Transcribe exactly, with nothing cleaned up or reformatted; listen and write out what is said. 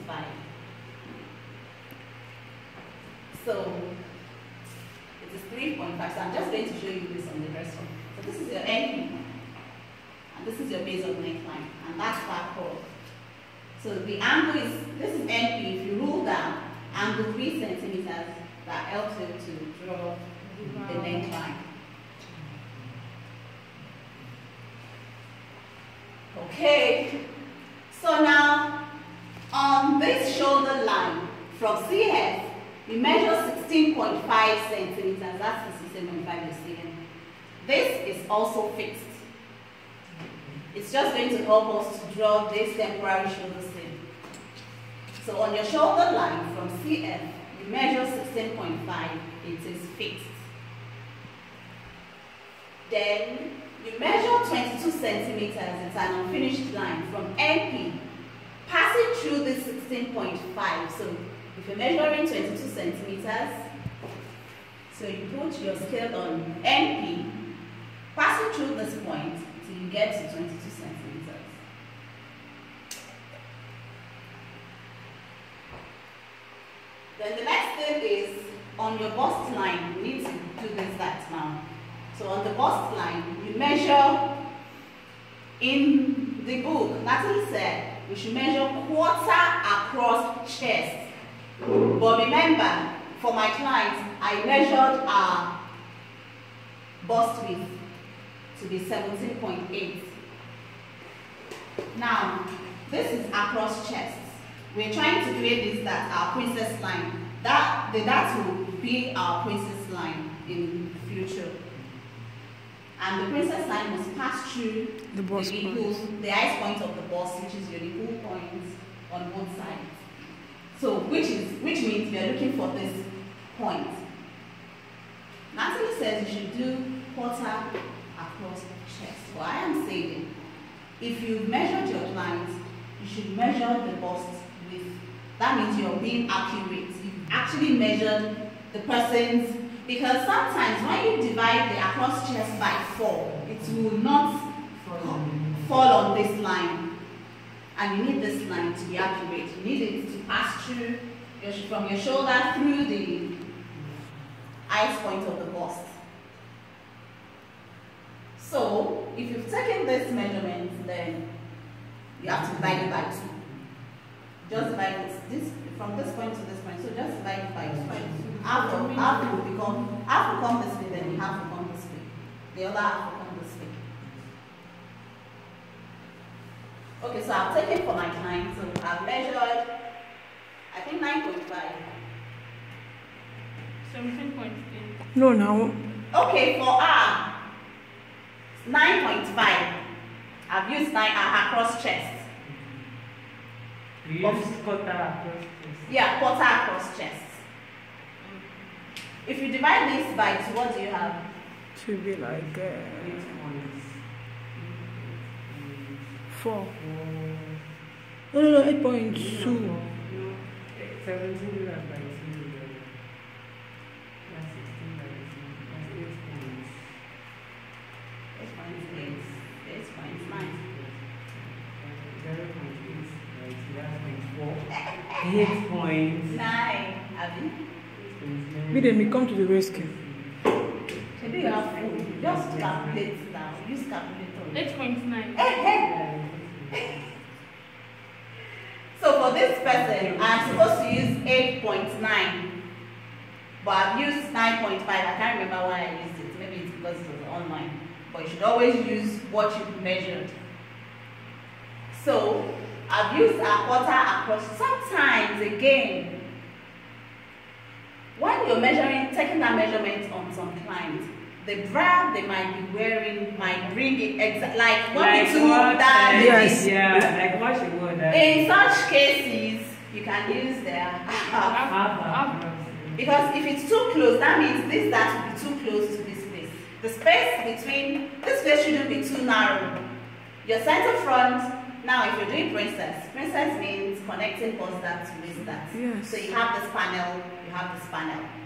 five. So it is three point five. So I'm just going to show you this on the first one. So this is your N P, and this is your base of neckline, and that's that curve. So the angle is, this is N P. If you rule down, angle three centimeters, that helps you to draw the neckline. Okay. So now on this shoulder line from C F, we measure sixteen point five centimeters. That's the sixteen point five you're seeing. This is also fixed. It's just going to help us to draw this temporary shoulder seam. So on your shoulder line from C F, you measure sixteen point five. It is fixed. Then you measure twenty-two centimeters. It's an unfinished line from N P, passing through this sixteen point five. So if you're measuring twenty-two centimeters, so you put your scale on N P, passing through this point till you get to twenty-two centimeters. Then the next thing is on your bust line. You need to do this that now. So on the bust line, you measure, in the book, Natalie said we should measure quarter across chest. But remember, for my clients, I measured our bust width to be seventeen point eight. Now, this is across chest. We're trying to create this, that our princess line. That, the, that will be our princess line in the future. And the princess line must pass through the, the equal, the highest point of the bust, which is your equal points on both sides. So, which is which means we are looking for this point. Natalie says you should do quarter across the chest. Well, I am saying, if you've measured your client, you should measure the bust width. That means you're being accurate. You've actually measured the person's. Because sometimes when you divide the across chest by four, it will not fall on this line. And you need this line to be accurate. You need it to pass through your, from your shoulder through the highest point of the bust. So if you've taken this measurement, then you have to divide it by two. Just divide it this from this point to this point. So just divide it by two. Half will, half will become, half will come this way, then half will come this way. The other half will come this way. Okay, so I've taken for my client, so I've measured, I think nine point five. seventeen point eight. No, no. Okay, for R, nine point five. I've used nine uh, across chest. You use quarter across chest. Yeah, quarter across chest. If you divide this by two, what do you have? To be like uh, four. No, no, no, eight point two. Seventeen divided by two. That's sixteen by two. That's eight points. Eight point eight. Eight point nine. Zero point eight by two. That's point four. Eight points. Nine. Abi? We then come to the rescue. Maybe you have food. Just calculate now. Use calculator. eight point nine. So for this person, I'm supposed to use eight point nine. But I've used nine point five. I can't remember why I used it. Maybe it's because it was online. But you should always use what you've measured. So I've used a quarter across. Sometimes again, when you're measuring, taking that measurement on some clients, the bra they might be wearing might bring it exactly like what like we took that. Yes. Yeah, like what you would. Uh, In such cases, you can use their half. half across. Because if it's too close, that means this that will be too close to this space. The space between this space shouldn't be too narrow. Your center front. Now, if you're doing princess, princess means connecting bust that to waist that. Yes. So you have this panel, you have this panel.